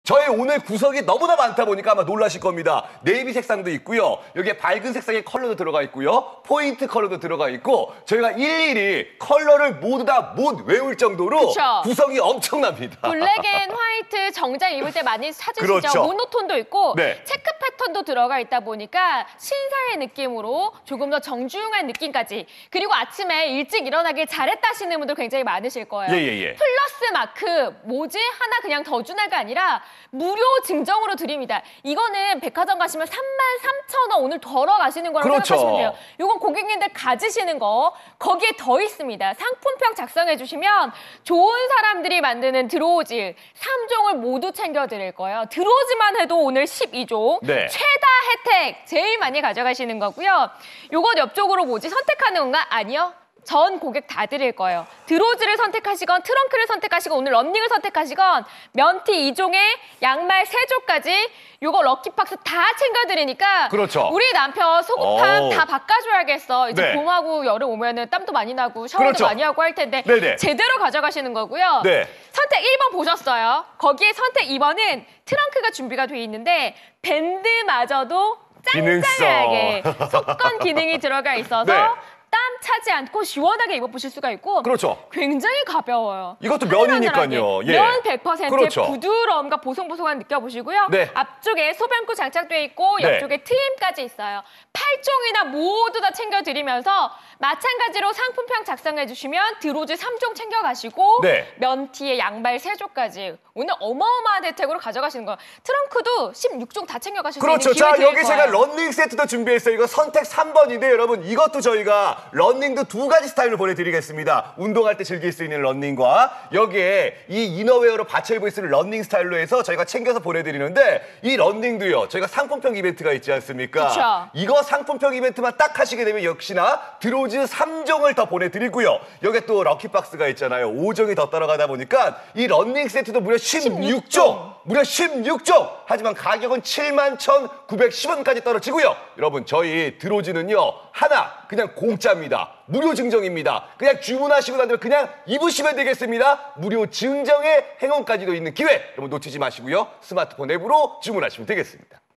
저희 오늘 구석이 너무나 많다 보니까 아마 놀라실 겁니다. 네이비 색상도 있고요. 여기에 밝은 색상의 컬러도 들어가 있고요. 포인트 컬러도 들어가 있고 저희가 일일이 컬러를 모두 다 못 외울 정도로 그쵸. 구성이 엄청납니다. 블랙 앤 화이트 정장 입을 때 많이 찾으시죠? 그렇죠. 모노톤도 있고 네. 체크 패턴도 들어가 있다 보니까 신사의 느낌으로 조금 더 정중한 느낌까지, 그리고 아침에 일찍 일어나길 잘했다 하시는 분들 굉장히 많으실 거예요. 예. 플러스 마크 뭐지? 하나 그냥 더 준할가 아니라 무료 증정으로 드립니다. 이거는 백화점 가시면 33,000원 오늘 덜어 가시는 거라고 그렇죠. 생각하시면 돼요. 이건 고객님들 가지시는 거 거기에 더 있습니다. 상품평 작성해 주시면 좋은 사람들이 만드는 드로우질 3종을 모두 챙겨드릴 거예요. 드로우즈만 해도 오늘 12종. 네. 최다 혜택 제일 많이 가져가시는 거고요. 요건 옆쪽으로 뭐지? 선택하는 건가? 아니요. 전 고객 다 드릴 거예요. 드로즈를 선택하시건 트렁크를 선택하시건 오늘 런닝을 선택하시건 면티 2종에 양말 3종까지 요거 럭키박스 다 챙겨드리니까 그렇죠. 우리 남편 속옷함 다 바꿔줘야겠어. 이제 네. 봄하고 여름 오면은 땀도 많이 나고 샤워도 그렇죠. 많이 하고 할 텐데 네네. 제대로 가져가시는 거고요. 네. 선택 1번 보셨어요. 거기에 선택 2번은 트렁크가 준비가 돼 있는데 밴드마저도 짱짱하게 속건 기능이 들어가 있어서 네. 땀 차지 않고 시원하게 입어보실 수가 있고 그렇죠. 굉장히 가벼워요. 이것도 하늘하늘하게. 면이니까요. 예. 면 100%의 그렇죠. 부드러움과 보송보송한 느껴보시고요. 네. 앞쪽에 소변구 장착되어 있고 네. 옆쪽에 트임까지 있어요. 8종이나 모두 다 챙겨드리면서 마찬가지로 상품평 작성해 주시면 드로즈 3종 챙겨가시고 네. 면티에 양말 3종까지 오늘 어마어마한 혜택으로 가져가시는 거예요. 트렁크도 16종 다 챙겨가실 수 그렇죠. 있는 기회 자, 드릴 여기 거예요. 제가 런닝 세트도 준비했어요. 이거 선택 3번인데 여러분 이것도 저희가 런닝도 2가지 스타일로 보내드리겠습니다. 운동할 때 즐길 수 있는 런닝과 여기에 이 이너웨어로 받쳐 입을 수 있는 런닝 스타일로 해서 저희가 챙겨서 보내드리는데 이 런닝도요. 저희가 상품평 이벤트가 있지 않습니까? 그쵸. 이거 상품평 이벤트만 딱 하시게 되면 역시나 드로즈 3종을 더 보내드리고요. 여기에 또 럭키박스가 있잖아요. 5종이 더 따라가다 보니까 이 런닝 세트도 무려 16종! 무려 16종! 하지만 가격은 71,910원까지 떨어지고요. 여러분 저희 드로즈는요. 하나 그냥 공짜입니다. 무료 증정입니다. 그냥 주문하시고 난 다음에 그냥 입으시면 되겠습니다. 무료 증정의 행운까지도 있는 기회 여러분 놓치지 마시고요. 스마트폰 앱으로 주문하시면 되겠습니다.